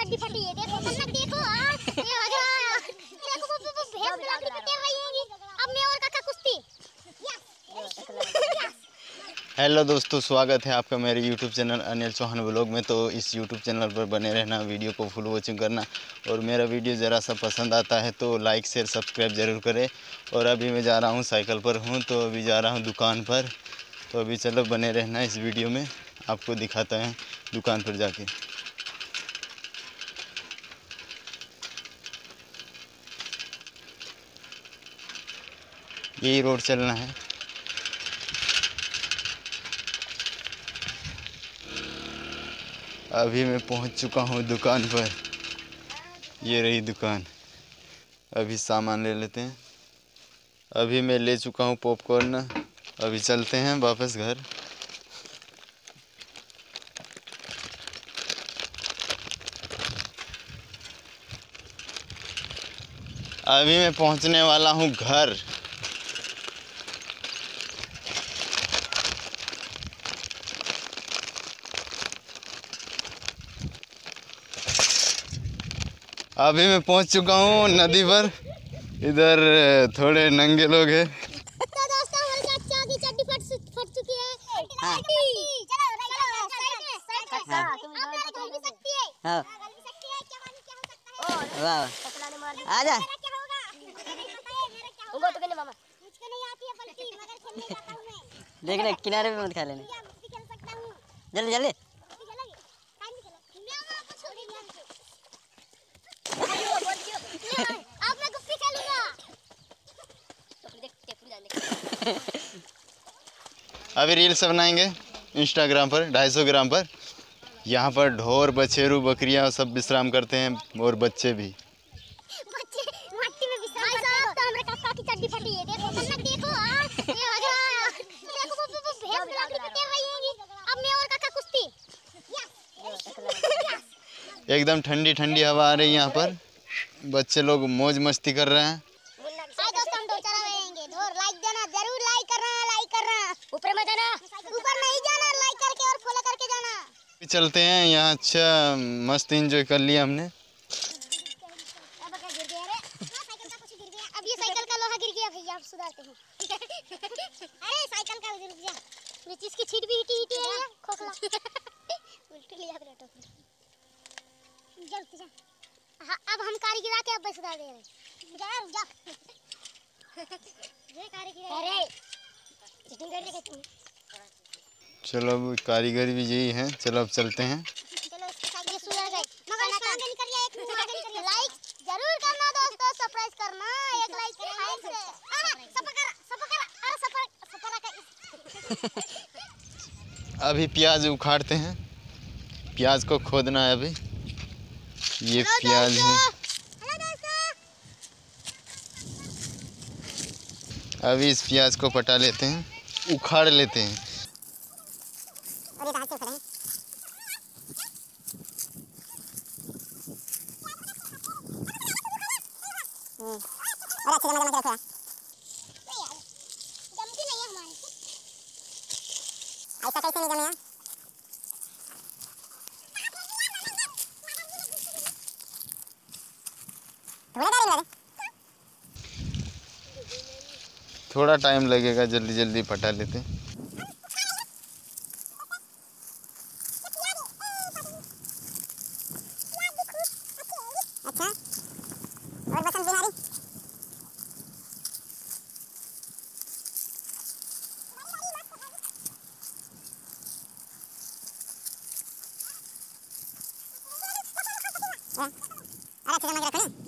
चड्डी फटी है, देखो कनक देखो। ये भगवान, देखो भैंस मिला के पिटे भाई ये। अब मैं और काका कुश्ती। हेलो दोस्तों, स्वागत है आपका मेरे YouTube channel Anil Chauhan vlog में। तो इस यूट्यूब चैनल पर बने रहना, वीडियो को फुल वॉचिंग करना, और मेरा वीडियो ज़रा सा पसंद आता है तो लाइक शेयर सब्सक्राइब ज़रूर करें। और अभी मैं जा रहा हूँ, साइकिल पर हूँ, तो अभी जा रहा हूँ दुकान पर। तो अभी चलो बने रहना इस वीडियो में, आपको दिखाता है दुकान पर जाके। यही रोड चलना है। अभी मैं पहुंच चुका हूं दुकान पर। ये रही दुकान। अभी सामान ले लेते हैं। अभी मैं ले चुका हूं पॉपकॉर्न। अभी चलते हैं वापस घर। अभी मैं पहुंचने वाला हूं घर। अभी मैं पहुंच चुका हूं नदी पर। इधर थोड़े नंगे लोग हैं। तो दोस्तों हमारे चाचा की चड्डी फट चुकी है। हाँ। चलो आप लोग घल भी सकती है। हाँ। घल भी सकती है। क्या मालूम क्या हो सकता है। वाह, आजा। क्या होगा मुझे नहीं पता है। मेरा क्या होगा तो कहने मामा मुझको नहीं आती है पलटी, मगर खेलने जाता हूं मैं। देख ले किनारे पे मत खा लेना। मैं खेल सकता हूं। जल्दी जल्दी। चलोगे टाइम भी खेलो। मैं वापस छोड़ दिया मुझे। अब मैं गुप्पी खेलूंगा। तो देख टेपू डालने। अभी रील्स बनाएंगे इंस्टाग्राम पर 250 ग्राम पर। यहाँ पर ढोर बछेरू बकरियाँ सब विश्राम करते हैं, और बच्चे भी। बच्चे मट्टी में विश्राम करते हैं। तो हमारे काका की चड्डी फटी है, देखो कनक देखो। ये भगवान, देखो भैंस मिला के पिटे भाई ये। अब मैं और काका कुश्ती। एकदम ठंडी ठंडी हवा आ रही है यहाँ पर। बच्चे लोग मौज मस्ती कर रहे हैं। हाय दोस्तों, हम ढोर चला रहेंगे। ढोर लाइक देना, जरूर लाइक करना। ऊपर मत जाना, ऊपर नहीं जाना, लाइक करके और फॉलो करके जाना। चलते हैं यहाँ। अच्छा मस्त एंजॉय कर लिया हमने। अब क्या गिर गया रे? साइकिल का कुछ गिर गया। अब ये साइकिल का लोहा गिर गया भैया, अब सुधारते हैं। अरे साइकिल का गिर गया। ये चीज की छीट भी हिटी है ये खोखला। उल्टे लिया फिर ऑटो जा। हाँ, अब हम कारीगर आके अब सुधार दे रहे हैं। जा रुक जा। ये कारीगर अरे चिटिंग कर रहे तुम। चलो अब कारीगर भी यही है। चलो अब चलते हैं। चलो साइकिल सुधार गए, मगर आगे निकल गया। एक मुंह आगे निकल गया। लाइक जरूर करना दोस्तों, सरप्राइज करना। एक लाइक से हाइप से अभी प्याज उखाड़ते हैं। प्याज को खोदना है अभी। ये प्याज है। अभी इस प्याज को पटा लेते हैं, उखाड़ लेते हैं। ऐसा कैसे नहीं जमेगा? थोड़ा टाइम लगेगा, जल्दी जल्दी पटा लेते हैं। अच्छा और बसंत बिहारी अरे अच्छा लग रहा है।